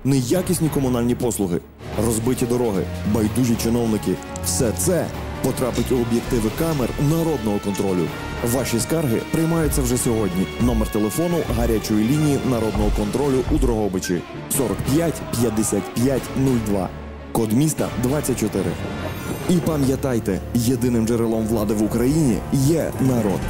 неякісні комунальні послуги, розбиті дороги, байдужі чиновники – все це потрапить у об'єктиви камер народного контролю. Ваші скарги приймаються вже сьогодні. Номер телефону гарячої лінії народного контролю у Дрогобичі 45 55 02. Код міста 24. І пам'ятайте, єдиним джерелом влади в Україні є народ.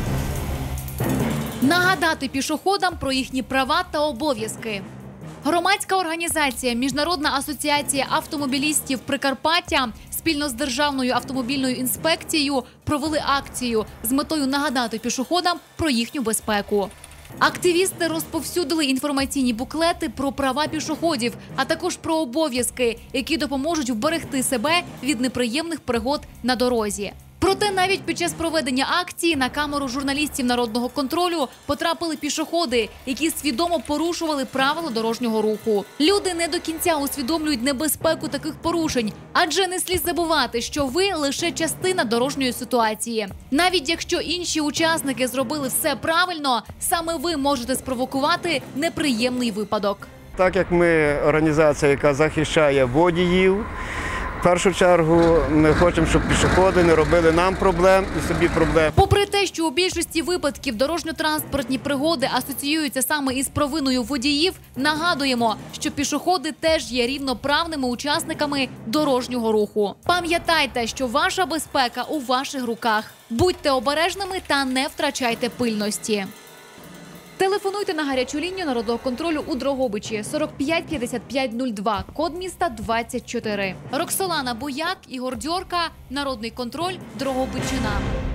Нагадати пішоходам про їхні права та обов'язки. Громадська організація «Міжнародна асоціація автомобілістів Прикарпаття» спільно з Державною автомобільною інспекцією провели акцію з метою нагадати пішоходам про їхню безпеку. Активісти розповсюдили інформаційні буклети про права пішоходів, а також про обов'язки, які допоможуть вберегти себе від неприємних пригод на дорозі. Проте навіть під час проведення акції на камеру журналістів народного контролю потрапили пішоходи, які свідомо порушували правила дорожнього руху. Люди не до кінця усвідомлюють небезпеку таких порушень, адже не слід забувати, що ви лише частина дорожньої ситуації. Навіть якщо інші учасники зробили все правильно, саме ви можете спровокувати неприємний випадок. Так як ми організація, яка захищає водіїв, в першу чергу ми хочемо, щоб пішоходи не робили нам проблем і собі проблем. Попри те, що у більшості випадків дорожньо-транспортні пригоди асоціюються саме із провиною водіїв, нагадуємо, що пішоходи теж є рівноправними учасниками дорожнього руху. Пам'ятайте, що ваша безпека у ваших руках. Будьте обережними та не втрачайте пильності. Телефонуйте на гарячу лінію народного контролю у Дрогобичі 45 55 02, код міста 24. Роксолана Бояк, Ігор Дьорка, Народний контроль, Дрогобичина.